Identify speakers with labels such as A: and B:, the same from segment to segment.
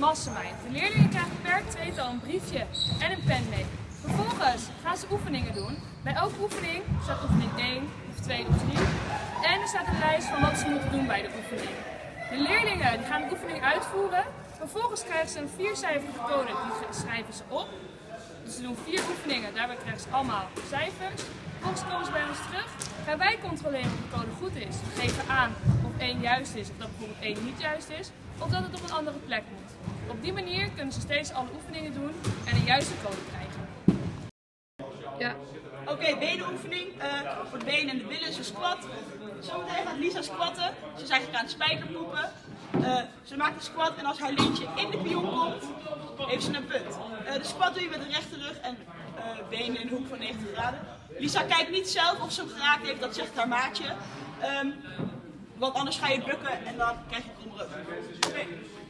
A: mastermind. De leerlingen krijgen per tweetal een briefje en een pen mee. Vervolgens gaan ze oefeningen doen. Bij elke oefening staat oefening 1 of 2 of 3. En er staat een lijst van wat ze moeten doen bij de oefening. De leerlingen die gaan de oefening uitvoeren. Vervolgens krijgen ze een 4-cijferige code, die schrijven ze op. Dus ze doen 4 oefeningen, daarbij krijgen ze allemaal cijfers. Vervolgens komen ze bij ons terug. Gaan wij controleren of de code goed is. We geven aan of 1 juist is of dat bijvoorbeeld 1 niet juist is. Of dat het op een andere plek moet. Op die manier kunnen ze steeds alle oefeningen doen en een juiste code krijgen.
B: Ja.
C: Oké, benenoefening. Voor de benen en de billen is een squat. Zometeen gaat Lisa squatten. Ze is eigenlijk aan het spijkerpoepen. Ze maakt een squat en als haar lintje in de pion komt, heeft ze een punt. De squat doe je met de rechte rug en benen in de hoek van 90 graden. Lisa kijkt niet zelf of ze hem geraakt heeft, dat zegt haar maatje. Want anders ga je bukken en dan krijg je krom rug. Oké.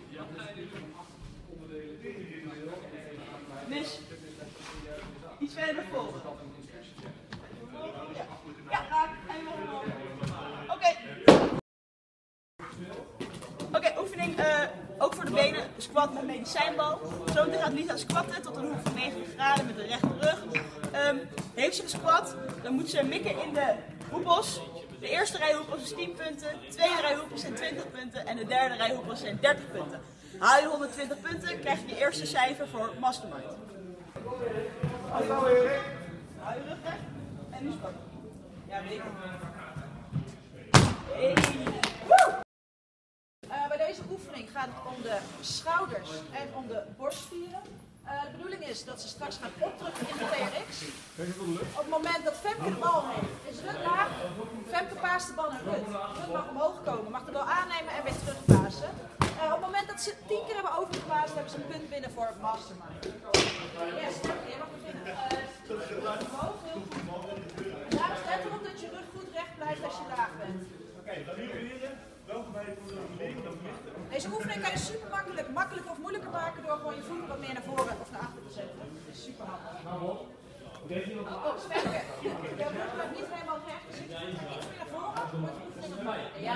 C: Dus iets verder naar voren. Ja, raak. Oké, oefening ook voor de benen. Squat met medicijnbal. Zo gaat Lisa squatten tot een hoek van 90 graden met de rechte rug. Heeft ze gesquat, dan moet ze mikken in de hoepels. De eerste rij hoepels is 10 punten, de tweede rij hoepels zijn 20 punten en de derde rij hoepels zijn 30 punten. Haal je 120 punten, krijg je je eerste cijfer voor Mastermind. Hou je rug recht en nu squatten. Ja, weet ik.
D: Bij deze oefening gaat het om de schouders en om de borstspieren. De bedoeling is dat ze straks gaan opdrukken in de TRX. Op het moment dat Femke de bal heeft, is Rut laag. Femke paast de bal naar Rut. Rut mag omhoog komen, mag de bal aannemen en weer terugpassen. Op het moment dat ze 10 keer hebben overgepaast, hebben ze een punt binnen voor Mastermind. Yes, Femke, je mag beginnen. Omhoog, heel goed. En daar is let erop dat je rug goed recht blijft als je laag bent.
E: Oké, dan nu leren. Welkom bij voor de lering dat lichten.
D: Deze oefening kan je super makkelijk of moeilijker maken door gewoon je voeten wat meer naar voren of naar achter te zetten. Dat is super handig. Femke, je rug gaat niet helemaal recht, dus je gaat iets meer naar voren. Ja.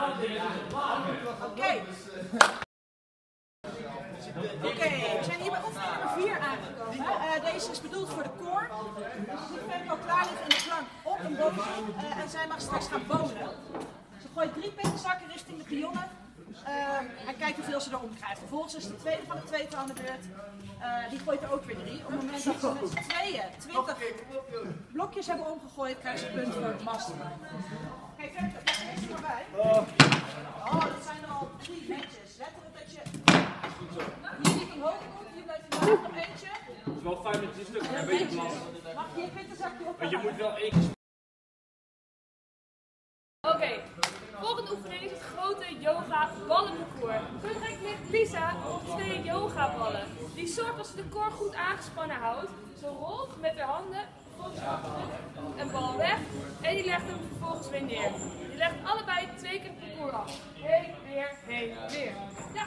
D: Oké, we zijn hier bij oefening nummer 4 aangekomen. Deze is bedoeld voor de core. Dus je ziet Femke al klaar liggen in de plank op een bolletje en zij mag straks gaan bowlen. Ze gooit 3 pinzakken richting de pionnen en kijkt hoeveel ze erom krijgt. Vervolgens is de tweede van de tweetal aan de beurt. Die gooit er ook weer 3. Op het moment dat ze met z'n tweeën 20 blokjes hebben omgegooid, krijgt ze punten voor het Mastermind. Kijk, Femke, pak er eens maar bij. Oh, dat zijn er al 3 netjes. Let erop dat je hier niet omhoog komt, hier blijft je nog eentje.
E: Het is wel fijn met die stukken, een beetje plas.
D: Mag je je pittenzakje op?
E: Want je moet wel één keer.
A: Oké, volgende oefening is het grote yoga ballenparcours. Zo ligt Lisa op 2 yoga ballen. Die zorgt dat ze de core goed aangespannen houdt. Ze rolt met haar handen een bal weg en die legt hem vervolgens weer neer. Die legt allebei 2 keer het parcours af. Heen, weer, heen, weer. Ja.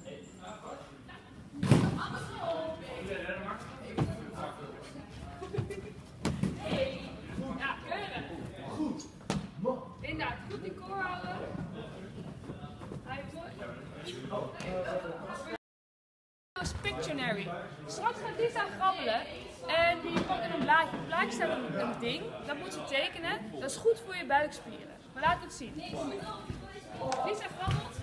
A: Ja, keurig. Goed. Inderdaad, goed die core houden. Hij is Pictionary. Straks gaat Lisa grabbelen en die komt in een blaadje. Op het blaadje staat een ding, dat moet ze tekenen. Dat is goed voor je buikspieren. Maar laat het zien. Lisa grabbelt.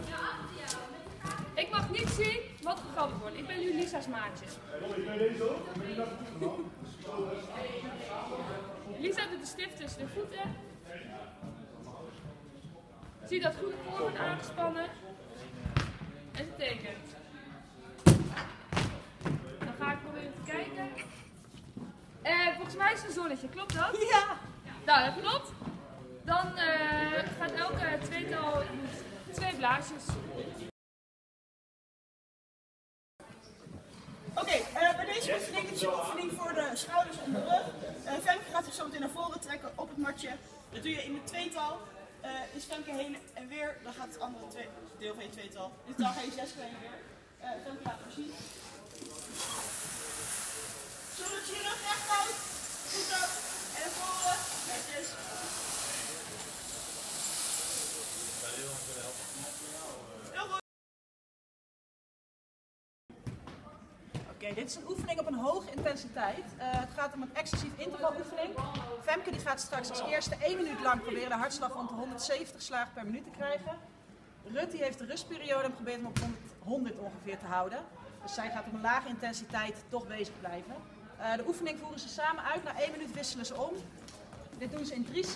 A: Ik mag niet zien wat gegrabbeld wordt. Ik ben nu Lisa's maatje. Lisa doet de stift tussen de voeten. Zie dat goed voor wordt aangespannen. En ze tekent. Dan ga ik proberen te kijken. Volgens mij is het een zonnetje, klopt dat?
C: Ja!
A: Nou, dat klopt. Dan gaat elke tweetal 2 blaadjes.
C: Oké, bij deze oefening is een oefening voor de schouders en de rug. Femke gaat zich zo meteen naar voren trekken op het matje. Dat doe je in het tweetal. Is Femke heen en weer, dan gaat het andere deel van je tweetal. In totaal ga je 6 keer heen en weer. Femke laat het zien. Zodat je je rug recht houdt. Goed zo. En naar voren. Netjes. Heel goed.
D: Oké, dit is een oefening op een hoge intensiteit. Het gaat om een excessief intervaloefening. Femke die gaat straks als eerste 1 minuut lang proberen de hartslag rond de 170 slagen per minuut te krijgen. Rut die heeft de rustperiode en probeert hem op 100 ongeveer te houden. Dus zij gaat op een lage intensiteit toch bezig blijven. De oefening voeren ze samen uit. Na 1 minuut wisselen ze om. Dit doen ze in 2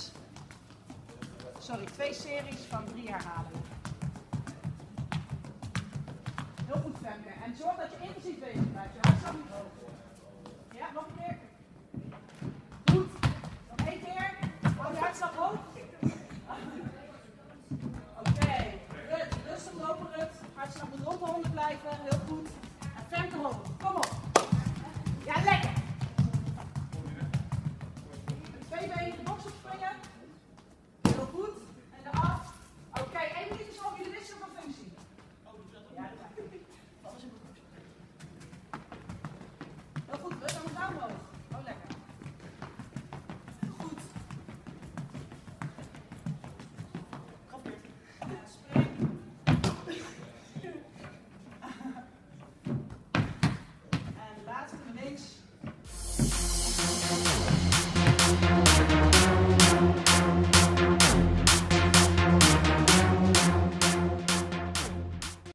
D: series van 3 herhalingen. Heel goed, Femke. En zorg dat je intensief bezig blijft. Je hartslag moet hoog. Ja, nog een keer. Goed. Nog 1 keer. Hou je hartslag hoog. Oké. Rut, rustig lopen, Rut. Hartslag moet rond de 100 blijven. Heel goed. En Femke hoog.